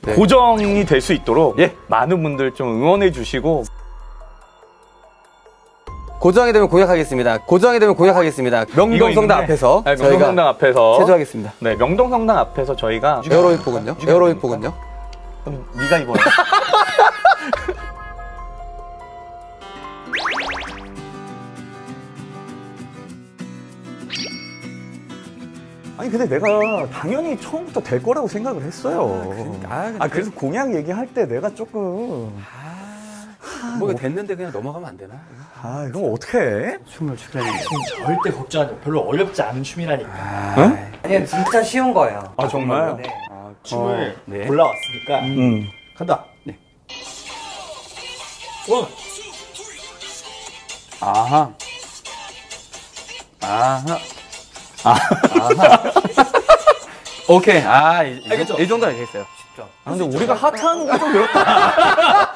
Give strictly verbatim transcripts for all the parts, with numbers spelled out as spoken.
네. 고정이 될 수 있도록 예. 많은 분들 좀 응원해 주시고. 고정이 되면 공약하겠습니다. 고정이 되면 공약하겠습니다. 명동성당 앞에서 네, 명동성당 앞에서 체조하겠습니다. 네, 명동성당 앞에서 저희가 에어로빅복은요? 에어로빅복은요? 그럼 네가 입어라. 아니 근데 내가 당연히 처음부터 될 거라고 생각을 했어요. 아, 그러니까. 아, 아 그래서 공약 얘기할 때 내가 조금 아, 뭐 됐는데 그냥 넘어가면 안 되나? 아 이건 어떻게 해? 춤을 추려니 절대 걱정하지 마. 별로 어렵지 않은 춤이라니까. 아, 응? 아니 진짜 쉬운 거예요. 아 정말? 네. 아, 춤을 어, 네. 골라왔으니까 음. 간다. 네. 원. 아하. 아하. 아, 아하. 오케이. 아, 이, 알겠죠? 이 정도 알겠어요. 쉽죠. 아 근데 우리가 하트하는 거 좀 그렇다.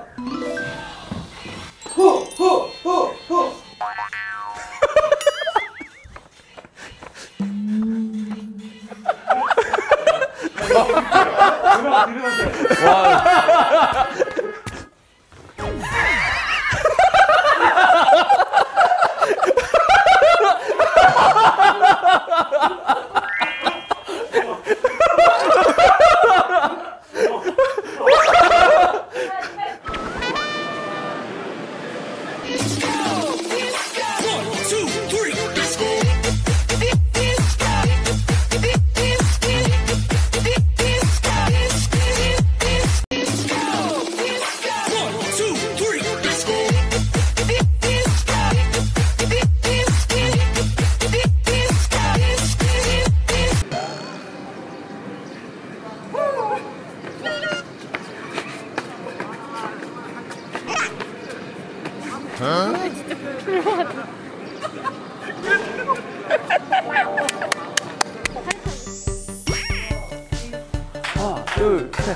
하나, 둘, 셋.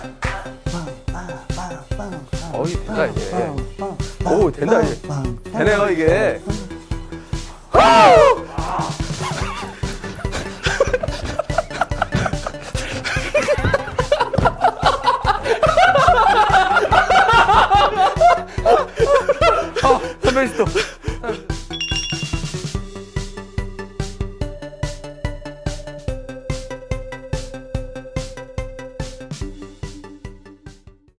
어이, 된다, 이제. 오, 된다, 이제. 되네요, 이게. 아, 선배님, 또.